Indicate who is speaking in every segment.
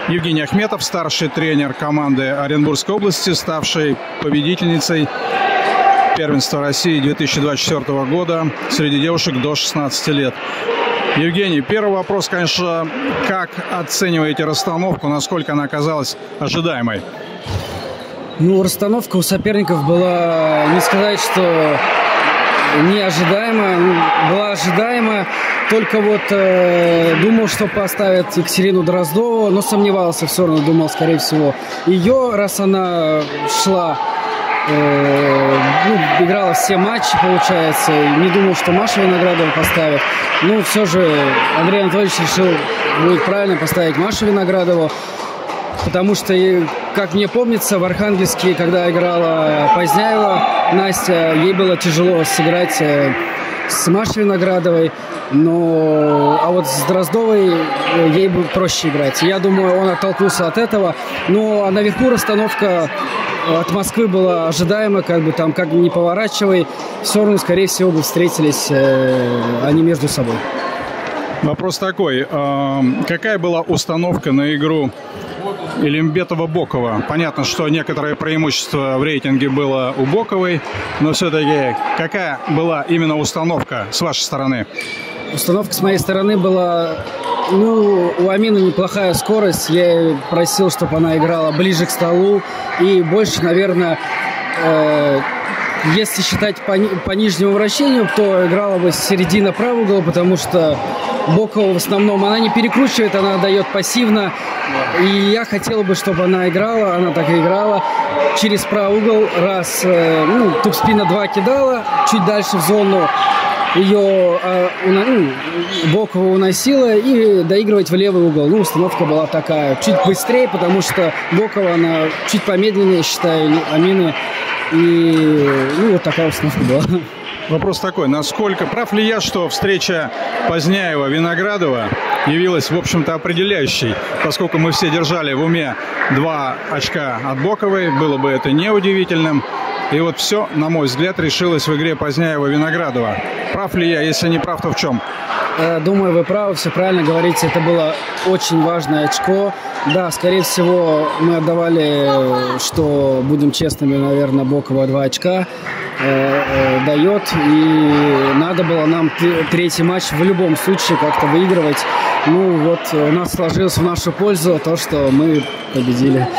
Speaker 1: Евгений Ахметов, старший тренер команды Оренбургской области, ставшей победительницей первенства России 2024 года среди девушек до 16 лет. Евгений, первый вопрос, конечно, как оцениваете расстановку, насколько она оказалась ожидаемой?
Speaker 2: Ну, расстановка у соперников была, не сказать, что неожидаемая, была ожидаемая. Только вот думал, что поставят Екатерину Дроздову, но сомневался все равно, думал, скорее всего, ее, раз она шла, играла все матчи, получается, не думал, что Машу Виноградову поставят. Ну, все же Андрей Анатольевич решил, будет правильно поставить Машу Виноградову, потому что, как мне помнится, в Архангельске, когда играла Поздняева Настя, ей было тяжело сыграть с Машей Виноградовой, а вот с Дроздовой ей бы проще играть. Я думаю, он оттолкнулся от этого. А наверху расстановка от Москвы была ожидаема, как ни поворачивай, все равно, скорее всего, бы встретились они между собой.
Speaker 1: Вопрос такой. Какая была установка на игру Илимбетова-Бокова? Понятно, что некоторое преимущество в рейтинге было у Боковой, но все-таки какая была именно установка с вашей стороны?
Speaker 2: Установка с моей стороны была, у Амины неплохая скорость. Я просил, чтобы она играла ближе к столу и больше, наверное, если считать по нижнему вращению, то играла бы с середины правого угла, потому что Бокова в основном она не перекручивает, она дает пассивно. И я хотел бы, чтобы она играла, она так и играла, через правый угол, раз, туп-спина 2 кидала, чуть дальше в зону, ее Бокова уносила и доигрывать в левый угол. Установка была такая, чуть быстрее, потому что Бокова, она чуть помедленнее, считаю, Амины. И вот такая установка была.
Speaker 1: Вопрос такой, насколько прав ли я, что встреча Поздняева-Виноградова явилась, в общем-то, определяющей, поскольку мы все держали в уме 2 очка от Боковой, было бы это неудивительным. И вот все, на мой взгляд, решилось в игре Поздняева-Виноградова. Прав ли я? Если не прав, то в чем?
Speaker 2: Думаю, вы правы, все правильно говорите. Это было очень важное очко. Да, скорее всего, мы отдавали, что, будем честными, наверное, Бокова 2 очка дает. И надо было нам 3-й матч в любом случае как-то выигрывать. У нас сложилось в нашу пользу то, что мы победили.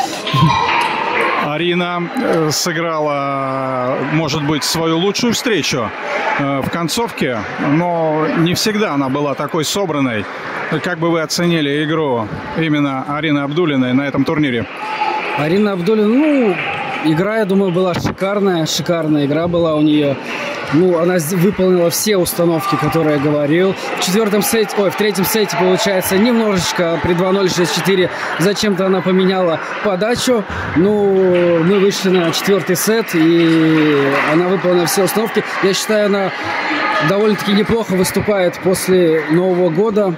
Speaker 1: Арина сыграла, может быть, свою лучшую встречу в концовке, но не всегда она была такой собранной. Как бы вы оценили игру именно Арины Абдуллиной на этом турнире?
Speaker 2: Арина Абдуллина, игра, я думаю, была шикарная игра была у нее. Она выполнила все установки, которые я говорил. В 3-м сете, получается, немножечко при 2-0, 6-4 зачем-то она поменяла подачу. Мы вышли на 4-й сет, и она выполнила все установки. Я считаю, она довольно-таки неплохо выступает после Нового года.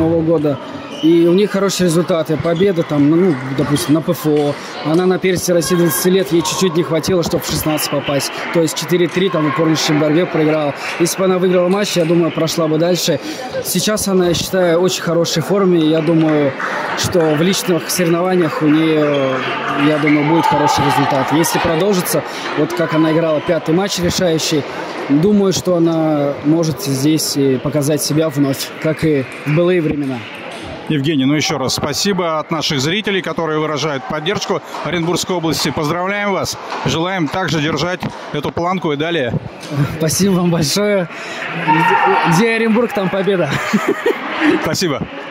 Speaker 2: И у них хорошие результаты. Победа допустим, на ПФО. Она на первенстве России 20 лет. Ей чуть-чуть не хватило, чтобы в 16 попасть. То есть 4-3 в упорнейшей борьбе проиграла. Если бы она выиграла матч, я думаю, прошла бы дальше. Сейчас она, я считаю, в очень хорошей форме. Я думаю, что в личных соревнованиях у нее, я думаю, будет хороший результат. Если продолжится, вот как она играла 5-й матч решающий, думаю, что она может здесь показать себя вновь, как и в былые времена.
Speaker 1: Евгений, еще раз спасибо от наших зрителей, которые выражают поддержку Оренбургской области. Поздравляем вас. Желаем также держать эту планку и далее.
Speaker 2: Спасибо вам большое. Где Оренбург, там победа.
Speaker 1: Спасибо.